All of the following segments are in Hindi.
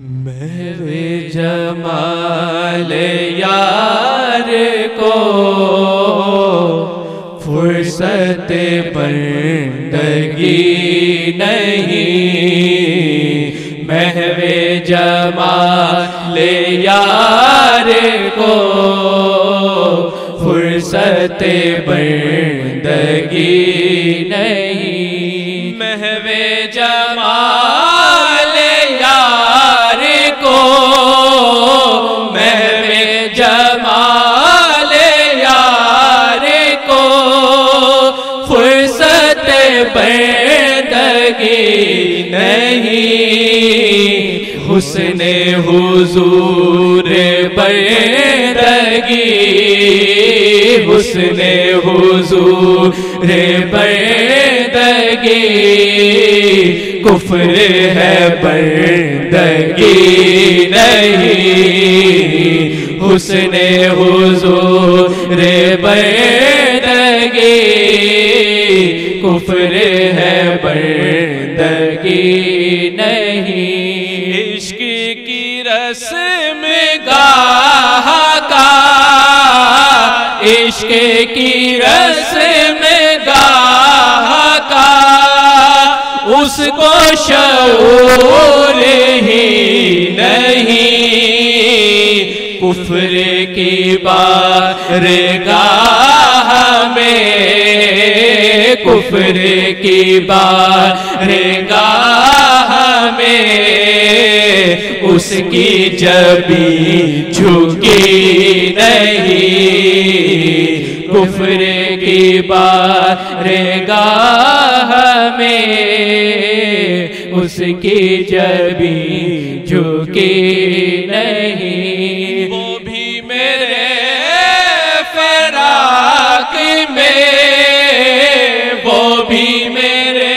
महवे जमाल यार को फुर्सत बंदगी नहीं। महवे जमाल यार को फुर्सत बंदगी नहीं। महवे जमाल यार को, महवे जमाल यार को फुर्सत बंदगी नहीं। हुस्ने हुजूर बंदगी, हुस्ने हुजूर बंदगी कुफ्र है बंदगी नहीं। हुस्ने हुजूर बंदगी कुफ्र है बंदगी नहीं। इश्क की रस्म गाह का, इश्क की रस्म गाह का उसको शऊर ही नहीं। कुफ्र की बारगाह में, कुफ्र की बारगाह में उसकी जबी झुकी नहीं। कुफ्र की बारगाह में उसकी जबी झुकी नहीं। वो भी मेरे फराक में, वो भी मेरे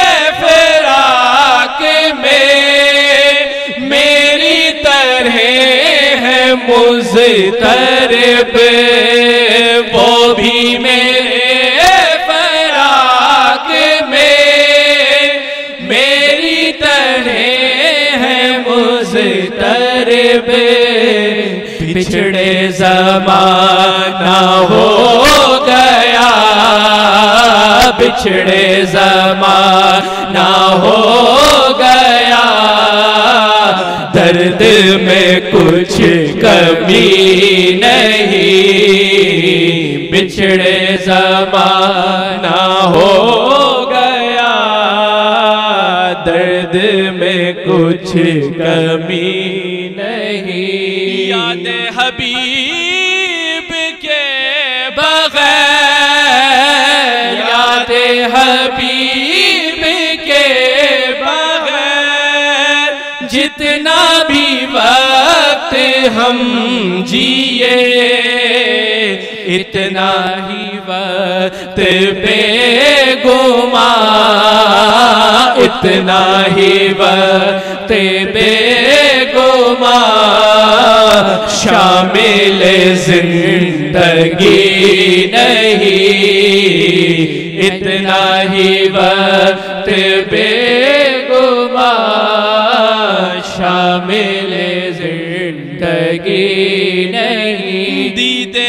फराक में मेरी तरह है मुज़तरब। वो भी मेरे फराक में मेरी तरह है मुज़तरब। पिछड़े ज़माना हो गया, पिछड़े ज़माना हो गया, दर्द में कुछ कमी नहीं। पिछड़े ज़माना हो गया, दर्द में कुछ कमी नहीं। याद हबीब के बगैर, याद हबीब के बगैर जितना भी वक्त हम जिए, इतना ही वक्त बेगुमां, इतना ही वक्त बेगुमां शामिल जिंदगी नहीं। इतना ही वक्त बेगुमां शामिल जिंदगी नहीं। दीदे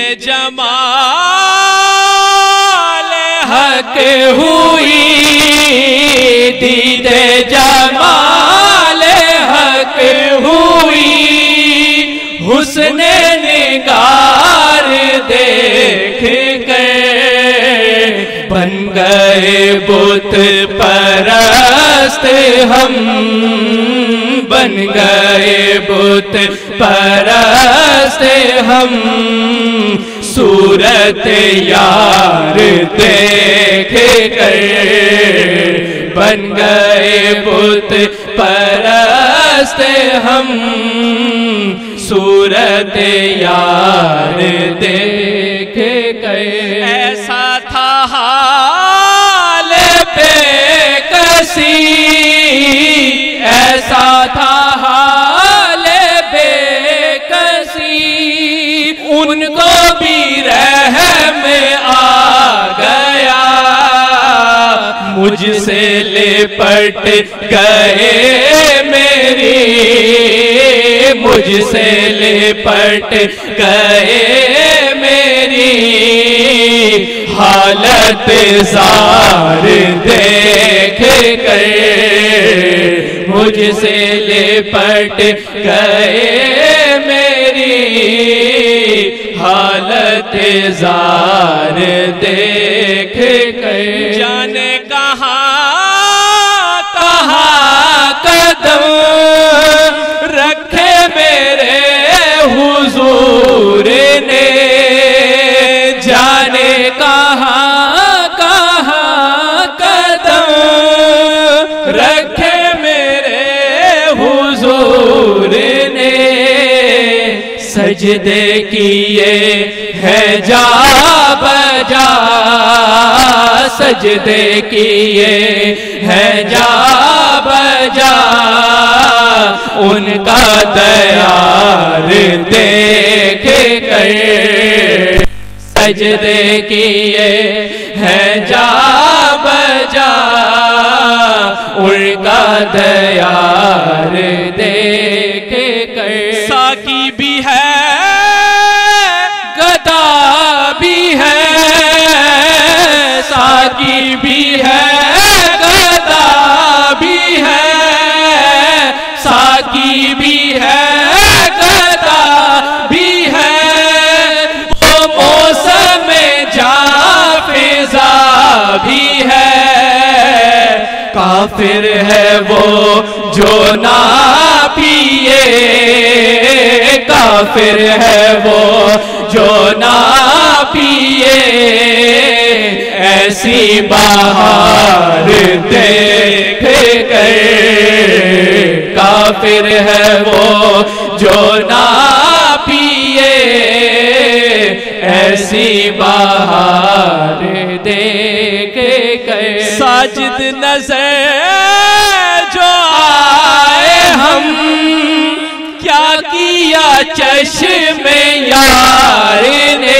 जमाल हक हुई, दीदे जमाल हक हुई, हुस्ने निगार देख कर बन गए बुत परस्त हम, बन गए बुत परस्त हम। सूरत यार देख कर बन गए बुत परस्त हम। सूरत यार देख कर ऐसा था हाल बेकसी, ऐसा था हाल बेकसी, उनको भी रहम आ गया। मुझसे लिपट गए मेरी मुझसे लिपट गए मेरी हालत ज़ार देख कर, मुझसे लिपट गए मेरी हालत ज़ार देख कर। जाने कहाँ कदम रखे मेरे हुजूर ने, जाने कहाँ कदम रखे मेरे हुजूर ने। सजदे किए हैं जा बजा, सजदे किए हैं जा बजा, उनका दयार देख कर। सजदे किए हैं जा बजा, उनका दयार देख कर। साकी भी है गदा भी है, साकी भी है गदा भी है, साकी भी है गदा भी है। वो मौसम जाफिजा भी है, काफिर है वो जो ना पिए, काफिर है वो जो ना पिए। ऐसी बहार देख कर, काफिर है वो जो ना पिए। ऐसी बहार देख कर। साजिद नजर जो आए हम, क्या किया चश्मे यार ने।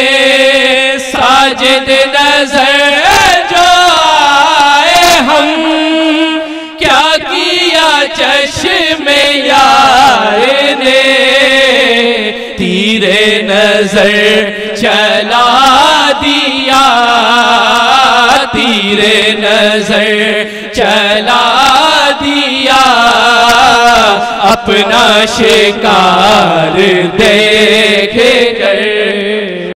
साजिद नजर जो आए हम, क्या किया चश्मे यार ने। तीरे नजर चला दिया, तीरे नजर चला दिया, अपना शिकार देख